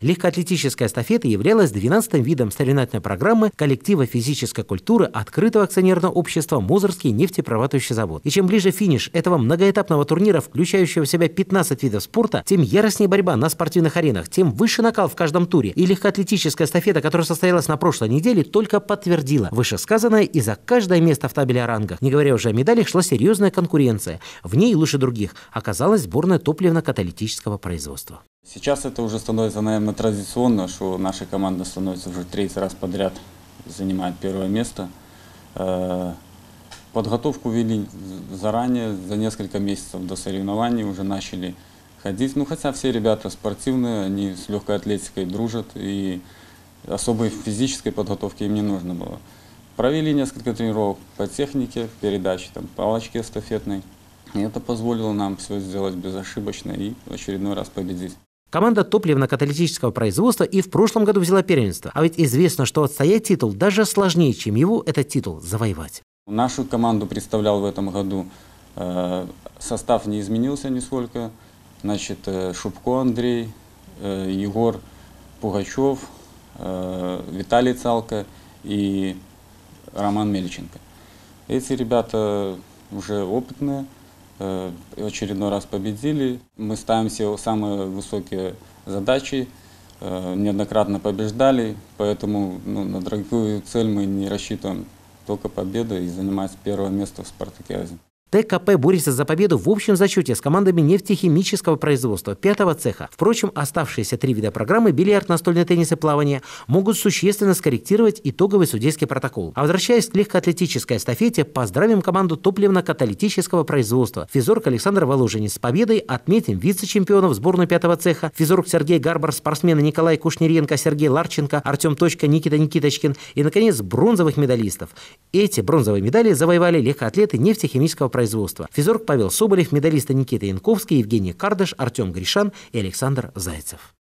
Легкоатлетическая эстафета являлась 12-м видом соревновательной программы коллектива физической культуры открытого акционерного общества «Мозырский нефтеперерабатывающий завод». И чем ближе финиш этого многоэтапного турнира, включающего в себя 15 видов спорта, тем яростнее борьба на спортивных аренах, тем выше накал в каждом туре. И легкоатлетическая эстафета, которая состоялась на прошлой неделе, только подтвердила вышесказанное, и за каждое место в табеле о рангах, не говоря уже о медалях, шла серьезная конкуренция. В ней лучше других оказалась сборная топливно-каталитического производства. Сейчас это уже становится, наверное, традиционно, что наша команда становится уже 3-й раз подряд, занимает первое место. Подготовку вели заранее, за несколько месяцев до соревнований уже начали ходить. Ну, хотя все ребята спортивные, они с легкой атлетикой дружат, и особой физической подготовки им не нужно было. Провели несколько тренировок по технике, передаче, палочки эстафетной. И это позволило нам все сделать безошибочно и в очередной раз победить. Команда топливно-каталитического производства и в прошлом году взяла первенство. А ведь известно, что отстоять титул даже сложнее, чем его этот титул завоевать. Нашу команду представлял в этом году, состав не изменился нисколько. Значит, Шубко Андрей, Егор Пугачев, Виталий Цалко и Роман Мельченко. Эти ребята уже опытные. В очередной раз победили. Мы ставим себе самые высокие задачи, неоднократно побеждали, поэтому на дорогую цель мы не рассчитываем, только победа и занимать первое место в спартакиаде. ТКП борется за победу в общем зачете с командами нефтехимического производства 5-го цеха. Впрочем, оставшиеся 3 вида программы – бильярд, настольный теннис и плавание – могут существенно скорректировать итоговый судейский протокол. А возвращаясь к легкоатлетической эстафете, поздравим команду топливно-каталитического производства. Физорг Александр Воложенец с победой, отметим вице-чемпионов сборной 5-го цеха, физорг Сергей Гарбар, спортсмены Николай Кушниренко, Сергей Ларченко, Артем Точка, Никита Никиточкин и, наконец, бронзовых медалистов. Эти бронзовые медали завоевали легкоатлеты нефтехимического производства. Физорг Павел Соболев, медалисты Никита Янковский, Евгений Кардаш, Артем Гришан и Александр Зайцев.